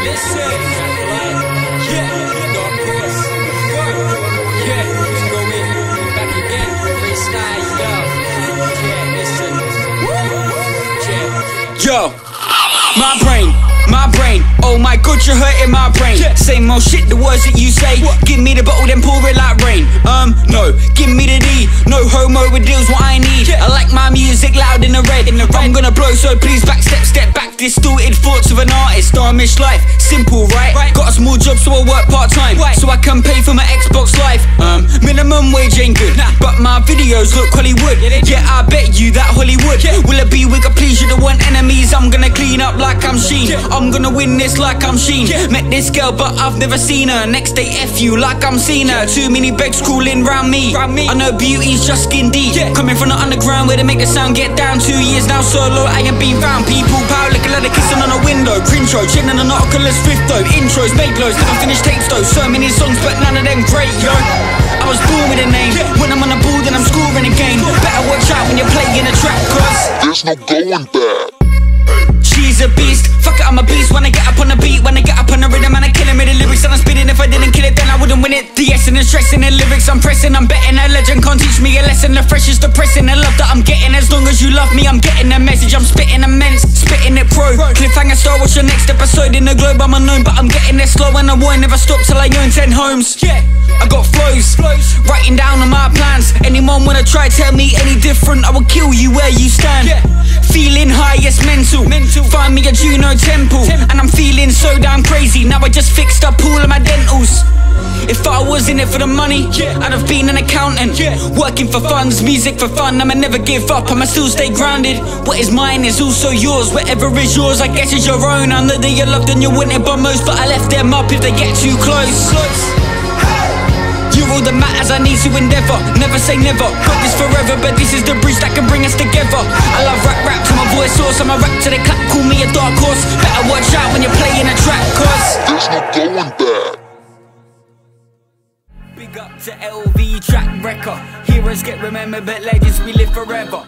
Listen, yeah, no, of course, yeah, let's go in, back again, freestyle, yeah, listen, yo, my brain, oh my god, you're hurting my brain. Same old shit, the words that you say. Give me the bottle, then pour it like rain. No, give me the D. No homo with deals, what I need. I like my music loud in the red. I'm gonna blow, so please step back. Distorted thoughts of an artist. Amish life, simple, right? Got a small job, so I work part-time, so I can pay for my Xbox Live. Minimum wage ain't good, but my videos look Hollywood. Yeah, I bet you that Hollywood. Willoughby, wigga, please, you don't want enemies. I'm gonna clean up like I'm Sheen. I'm gonna win this like I'm Sheen. Met this girl, but I've never seen her. Next day, F you like I'm cena. Too many begs crawling round me. I know beauties, just skin deep. Coming from the underground where they make the sound get down. 2 years now solo, I ain't been found. People power like a leather kissing on a window. Cringe road, chin and an Oculus Rift though. Intros, make lows, never finish tapes though. So many songs, but none of them great, yo. I was born with a name. When I'm on the ball, then I'm scoring again. Better watch out when you're playing a track, cause there's no going back. She's a beast, fuck it, I'm a beast. When I get up on the beat, when I get up on the rhythm, and I kill him with the lyrics and I'm spitting. If I didn't kill it, then I wouldn't win it. The S and the stress in the lyrics I'm pressing. I'm betting a legend can't teach me a lesson. The freshest, depressing, the love that I'm getting. As long as you love me, I'm getting the message. I'm spitting immense, spitting it pro. Cliffhanger star, what's your next episode in the globe? I'm unknown, but I'm getting it slow, and I won't never stop till I own 10 homes. Yeah, I got flows, writing down on my plans. Anyone wanna try tell me any different, I will kill you where you stand. Feeling high, yes, mental. Find me a Juno temple, and I'm feeling so damn crazy. Now I just fixed up all of my dentals. If I was in it for the money, I'd have been an accountant. Working for funds, music for fun. I'ma never give up, I'ma still stay grounded. What is mine is also yours. Whatever is yours, I guess is your own. I know that you're loved and you want it by most, but I left them up if they get too close. You're all that matters, I need to endeavour. Never say never, got this forever, but this is the bridge that can bring us together. I love rap to my voice source, I'm a rap to the clap, call me a dark horse. Better watch out when you're playing a track, cause there's no going back. Big up to LV track wrecker. Heroes get remembered, but legends we live forever.